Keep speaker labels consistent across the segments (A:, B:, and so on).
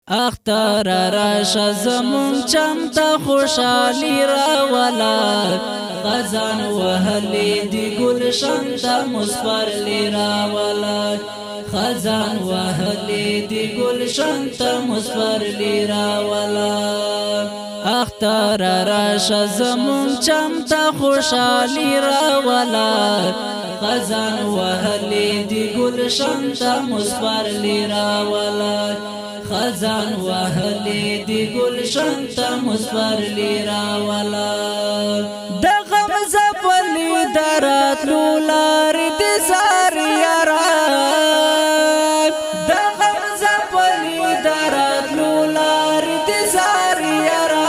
A: اختر راشه زمون چمتا خوشحالی راولا خزان وهلی دی گلشن تا مصفرلی راولا خزان وهلی دی گلشن تا مصفرلی راولا اختر راشه زمون چمتا خوشحالی راولا خزان وهلی دی گلشن تا مصفرلی راولا خزان وهلی دی گلشن تا مصفرلی راولا د غم زپلی درات لولار دی ساری یارا د غم زپلی درات لولار دی ساری یارا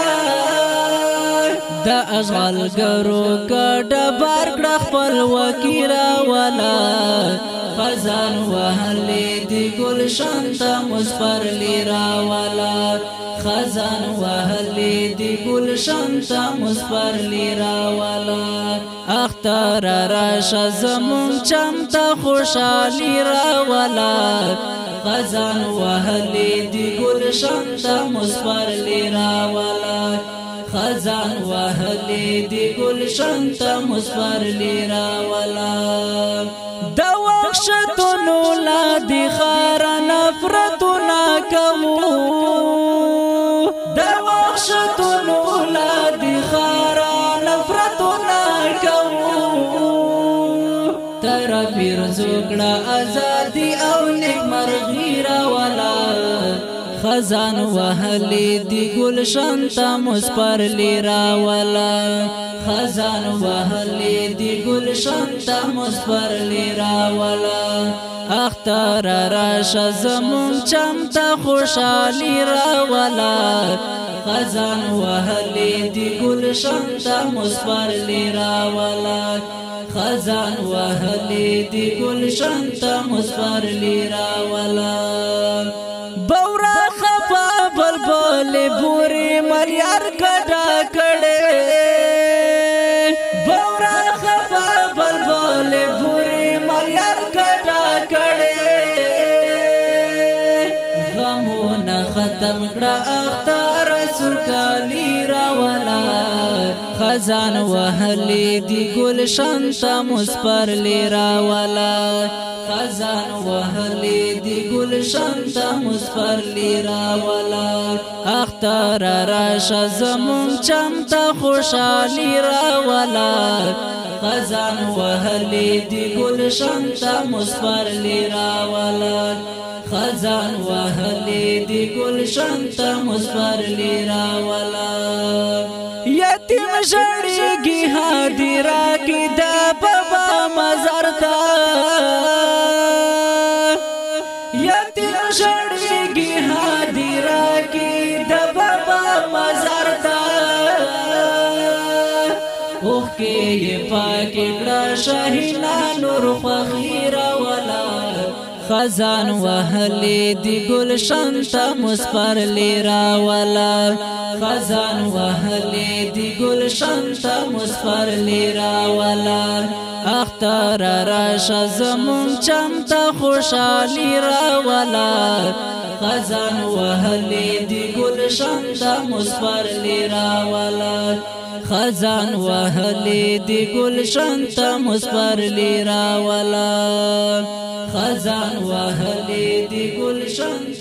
A: د اشغال گرو گډ بار کړه خپل وکیرا ولا خزان وهلی دی گلشن تا مصفرلی راولا خزان وهلی دی گلشن تا مصفرلی راولا اختر راشه زمون چمتا خوشحالی راولا خزان وهلی دی گلشن تا مصفرلی راولا خزان وهلی دی گلشن تا مصفرلی راولا دا وخشتونو لا دی خار نفرتنا کوو دا وخشتونو لا دی خار نفرتنا کوو تر پیر زوګړه ازادي او نیک مرغی راولا خزان وهلی دی گلشن تا مصفرلی راولا خزان وهلی دی گلشن تا مصفرلی راولا اختر راشه زمون چمتا خوشحالی راولا خزان وهلی دی گلشن تا مصفرلی راولا خزان وهلی دی گلشن تا مصفرلی راولا بورا خفا بلبل بوری ملیار کډا کړي بورا خفا بلبل بوری ملیار کډا کړي غمونه ختم کړه اختر سرکالی راولا خزان وهلی دی گلشن تا مصفرلی راولا خزان وهلی دی گلشن تا مصفرلی راولا اختر راشه زمون چمتا خوشحالی راولا خزان وهلی دی گلشن تا مصفرلی راولا خزان وهلی دی گلشن تا مصفرلی راولا یتیم شړیږي حاضر کی د بابا مزار تا یتیم شړیږي حاضر کی د بابا مزار تا اوه کې پاک کړه شاهینا نور فخیر ولا خزان وهلی دی گلشن تا مصفرلی راولا خزان وهلی دی گلشن تا مصفرلی راولا اختر راشه زمون چمتا خوشحالی راولا خزان وهلی دی گلشن تا مصفرلی راولا خزان وهلی دی گلشن تا مصفرلی راولا خزان وهلی دی گلشن